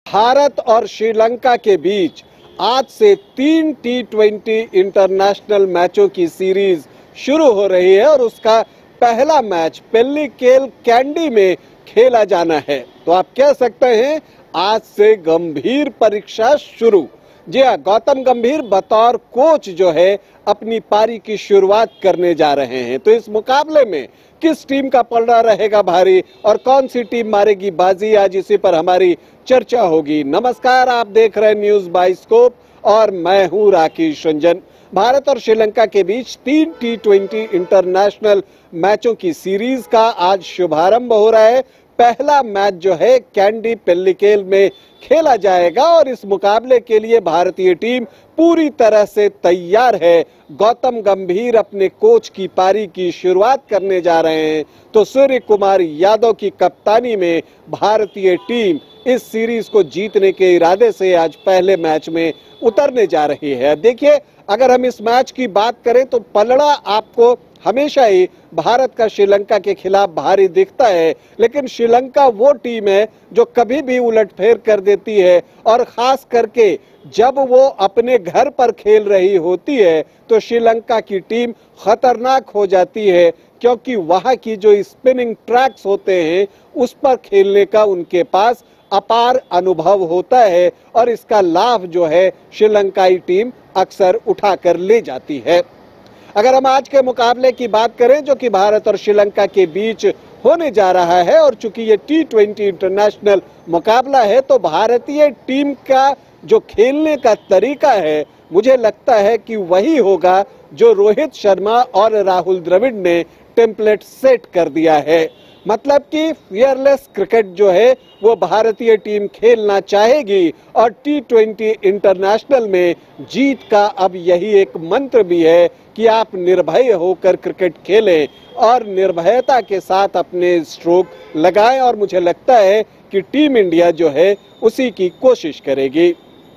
भारत और श्रीलंका के बीच आज से 3 T20 इंटरनेशनल मैचों की सीरीज शुरू हो रही है और उसका पहला मैच पेल्लिकेल कैंडी में खेला जाना है। तो आप कह सकते हैं आज से गंभीर परीक्षा शुरू। जी हाँ, गौतम गंभीर बतौर कोच जो है अपनी पारी की शुरुआत करने जा रहे हैं। तो इस मुकाबले में किस टीम का पलड़ा रहेगा भारी और कौन सी टीम मारेगी बाजी, आज इसी पर हमारी चर्चा होगी। नमस्कार, आप देख रहे हैं न्यूज बाइस्कोप और मैं हूं राकेश रंजन। भारत और श्रीलंका के बीच 3 T20 इंटरनेशनल मैचों की सीरीज का आज शुभारंभ हो रहा है। पहला मैच जो है कैंडी पेल्लिकेल में खेला जाएगा और इस मुकाबले के लिए भारतीय टीम पूरी तरह से तैयार है। गौतम गंभीर अपने कोच की पारी की शुरुआत करने जा रहे हैं, तो सूर्य कुमार यादव की कप्तानी में भारतीय टीम इस सीरीज को जीतने के इरादे से आज पहले मैच में उतरने जा रही है। देखिए, अगर हम इस मैच की बात करें तो पलड़ा आपको हमेशा ही भारत का श्रीलंका के खिलाफ भारी दिखता है, लेकिन श्रीलंका वो टीम है जो कभी भी उलटफेर कर देती है और खास करके जब वो अपने घर पर खेल रही होती है तो श्रीलंका की टीम खतरनाक हो जाती है, क्योंकि वहां की जो स्पिनिंग ट्रैक्स होते हैं उस पर खेलने का उनके पास अपार अनुभव होता है और इसका लाभ जो है श्रीलंकाई टीम अक्सर उठाकर ले जाती है। अगर हम आज के मुकाबले की बात करें जो कि भारत और श्रीलंका के बीच होने जा रहा है और चूंकि ये T20 इंटरनेशनल मुकाबला है, तो भारतीय टीम का जो खेलने का तरीका है मुझे लगता है कि वही होगा जो रोहित शर्मा और राहुल द्रविड़ ने टेम्पलेट सेट कर दिया है। मतलब कि फियरलेस क्रिकेट जो है वो भारतीय टीम खेलना चाहेगी और T20 इंटरनेशनल में जीत का अब यही एक मंत्र भी है कि आप निर्भय होकर क्रिकेट खेलें और निर्भयता के साथ अपने स्ट्रोक लगाएं, और मुझे लगता है कि टीम इंडिया जो है उसी की कोशिश करेगी।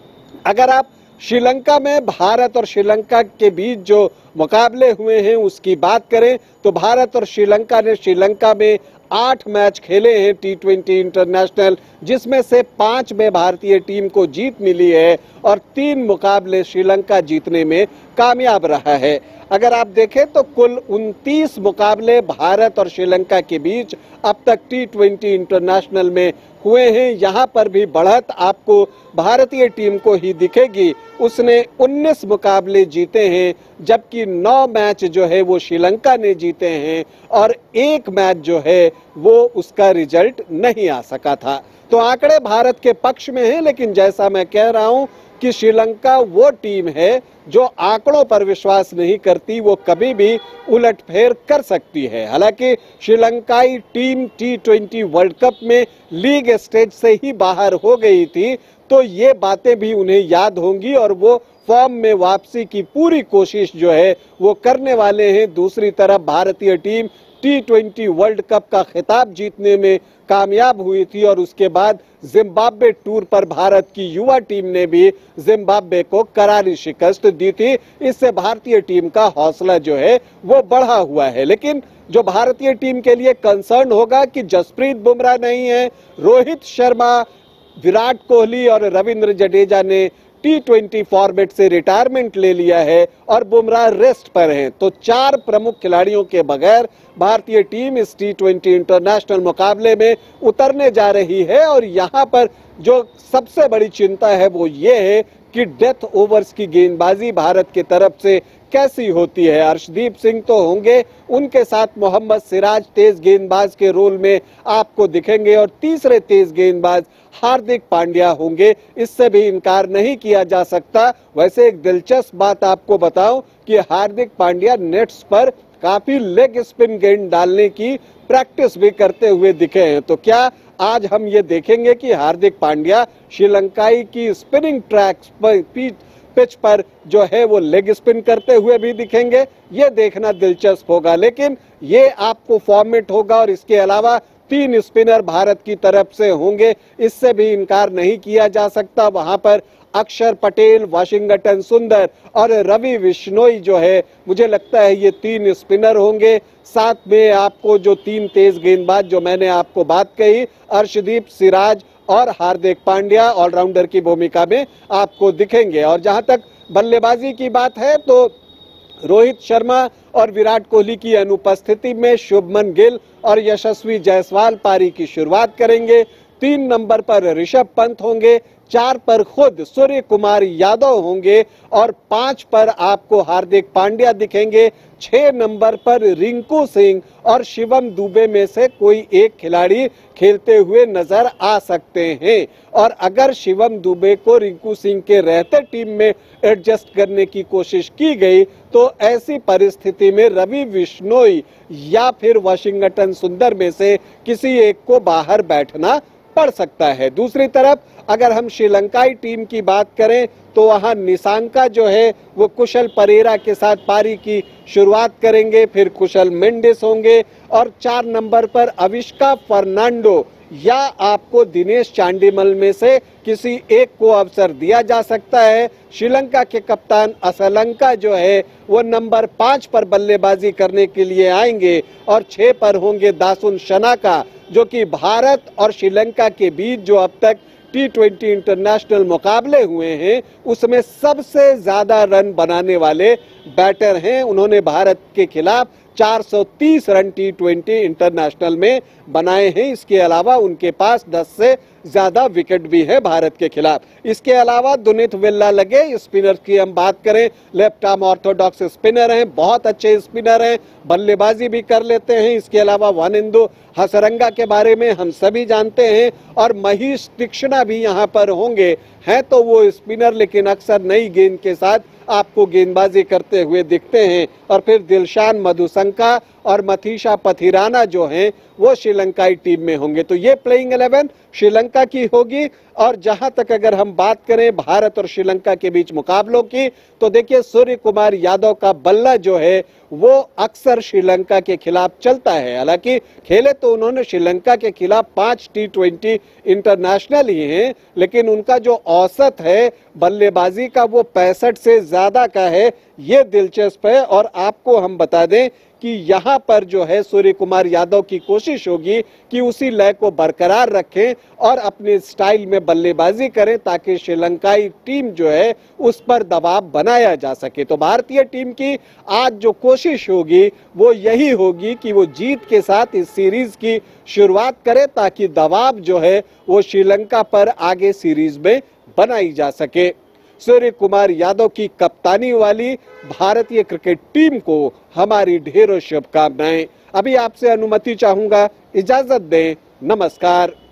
अगर आप श्रीलंका में भारत और श्रीलंका के बीच जो मुकाबले हुए हैं उसकी बात करें तो भारत और श्रीलंका ने श्रीलंका में 8 मैच खेले हैं T20 इंटरनेशनल, जिसमें से 5 में भारतीय टीम को जीत मिली है और 3 मुकाबले श्रीलंका जीतने में कामयाब रहा है। अगर आप देखें तो कुल 29 मुकाबले भारत और श्रीलंका के बीच अब तक T20 इंटरनेशनल में हुए हैं। यहाँ पर भी बढ़त आपको भारतीय टीम को ही दिखेगी। उसने 19 मुकाबले जीते हैं, जबकि 9 मैच जो है वो श्रीलंका ने जीते हैं और 1 मैच जो है वो उसका रिजल्ट नहीं आ सका था। तो आंकड़े भारत के पक्ष में हैं, लेकिन जैसा मैं कह रहा हूं कि श्रीलंका वो टीम है जो आंकड़ों पर विश्वास नहीं करती, वो कभी भी उलटफेर कर सकती है। हालांकि श्रीलंकाई टीम T20 वर्ल्ड कप में लीग स्टेज से ही बाहर हो गई थी, तो ये बातें भी उन्हें याद होंगी और वो फॉर्म में वापसी की पूरी कोशिश जो है वो करने वाले हैं। दूसरी तरफ भारतीय टीम T20 वर्ल्ड कप का खिताब जीतने में कामयाब हुई थी और उसके बाद जिम्बाब्वे टूर पर भारत की युवा टीम ने भी जिम्बाब्वे को करारी शिकस्त दी थी। इससे भारतीय टीम का हौसला जो है वो बढ़ा हुआ है। लेकिन जो भारतीय टीम के लिए कंसर्न होगा कि जसप्रीत बुमराह नहीं है, रोहित शर्मा, विराट कोहली और रविंद्र जडेजा ने T20 फॉर्मेट से रिटायरमेंट ले लिया है और बुमराह रेस्ट पर हैं, तो 4 प्रमुख खिलाड़ियों के बगैर भारतीय टीम इस T20 इंटरनेशनल मुकाबले में उतरने जा रही है। और यहाँ पर जो सबसे बड़ी चिंता है वो ये है कि डेथ ओवर्स की गेंदबाजी भारत की तरफ से कैसी होती है। अर्शदीप सिंह तो होंगे, उनके साथ मोहम्मद सिराज तेज गेंदबाज के रोल में आपको दिखेंगे और तीसरे तेज गेंदबाज हार्दिक पांड्या होंगे। इससे भी इनकार नहीं किया जा सकता। वैसे एक दिलचस्प बात आपको बताऊं कि हार्दिक पांड्या नेट्स पर काफी लेग स्पिन गेंद डालने की प्रैक्टिस भी करते हुए दिखे हैं। तो क्या आज हम ये देखेंगे कि हार्दिक पांड्या श्रीलंकाई की स्पिनिंग ट्रैक्स पर पिच पर जो है वो लेग स्पिन करते हुए भी दिखेंगे? ये देखना दिलचस्प होगा। लेकिन ये आपको फॉर्मेट होगा और इसके अलावा 3 स्पिनर भारत की तरफ से होंगे, इससे भी इनकार नहीं किया जा सकता। वहां पर अक्षर पटेल, वाशिंगटन सुंदर और रवि बिश्नोई जो है, मुझे लगता है ये 3 स्पिनर होंगे। साथ में आपको जो 3 तेज गेंदबाज जो मैंने आपको बात कही, अर्शदीप, सिराज और हार्दिक पांड्या ऑलराउंडर की भूमिका में आपको दिखेंगे। और जहां तक बल्लेबाजी की बात है तो रोहित शर्मा और विराट कोहली की अनुपस्थिति में शुभमन गिल और यशस्वी जायसवाल पारी की शुरुआत करेंगे। 3 नंबर पर ऋषभ पंत होंगे, 4 पर खुद सूर्य कुमार यादव होंगे और 5 पर आपको हार्दिक पांड्या दिखेंगे। 6 नंबर पर रिंकू सिंह और शिवम दुबे में से कोई एक खिलाड़ी खेलते हुए नजर आ सकते हैं। और अगर शिवम दुबे को रिंकू सिंह के रहते टीम में एडजस्ट करने की कोशिश की गई तो ऐसी परिस्थिति में रवि बिश्नोई या फिर वाशिंगटन सुंदर में से किसी एक को बाहर बैठना पड़ सकता है। दूसरी तरफ अगर हम श्रीलंकाई टीम की बात करें तो वहां निसांका जो है वो कुशल परेरा के साथ पारी की शुरुआत करेंगे, फिर कुशल मेंडिस होंगे और 4 नंबर पर अविष्का फर्नांडो या आपको दिनेश चांडीमल में से किसी एक को अवसर दिया जा सकता है। श्रीलंका के कप्तान असलंका जो है वो नंबर 5 पर बल्लेबाजी करने के लिए आएंगे और 6 पर होंगे दासुन शनाका, जो कि भारत और श्रीलंका के बीच जो अब तक T20 इंटरनेशनल मुकाबले हुए हैं उसमें सबसे ज्यादा रन बनाने वाले बैटर हैं। उन्होंने भारत के खिलाफ 430 रन T20 इंटरनेशनल में बनाए हैं। इसके अलावा उनके पास 10 से ज्यादा विकेट भी है भारत के खिलाफ। इसके अलावा दुनित वेल्लालगे स्पिनर की हम बात करें, लेफ्ट आर्म ऑर्थोडॉक्स स्पिनर हैं, बहुत अच्छे स्पिनर हैं, बल्लेबाजी भी कर लेते हैं। इसके अलावा वानिंदु हसरंगा के बारे में हम सभी जानते हैं और महीश तीक्ष्णा भी यहाँ पर होंगे। हैं तो वो स्पिनर लेकिन अक्सर नई गेंद के साथ आपको गेंदबाजी करते हुए दिखते हैं। और फिर दिलशान मधुसंका और मथीशा पथिराना जो हैं वो श्रीलंकाई टीम में होंगे। तो ये प्लेइंग 11 श्रीलंका की होगी। और जहां तक अगर हम बात करें भारत और श्रीलंका के बीच मुकाबलों की तो देखिए सूर्य कुमार यादव का बल्ला जो है वो अक्सर श्रीलंका के खिलाफ चलता है। हालांकि खेले तो उन्होंने श्रीलंका के खिलाफ 5 T20 इंटरनेशनल ही हैं, लेकिन उनका जो औसत है बल्लेबाजी का वो 65 से ज्यादा का है। ये दिलचस्प है। और आपको हम बता दें कि यहाँ पर जो है सूर्य कुमार यादव की कोशिश होगी कि उसी लय को बरकरार रखें और अपने स्टाइल में बल्लेबाजी करें ताकि श्रीलंकाई टीम जो है उस पर दबाव बनाया जा सके। तो भारतीय टीम की आज जो कोशिश होगी वो यही होगी कि वो जीत के साथ इस सीरीज की शुरुआत करे ताकि दबाव जो है वो श्रीलंका पर आगे सीरीज में बनाई जा सके। सूर्य कुमार यादव की कप्तानी वाली भारतीय क्रिकेट टीम को हमारी ढेरों शुभकामनाएं। अभी आपसे अनुमति चाहूंगा, इजाजत दें, नमस्कार।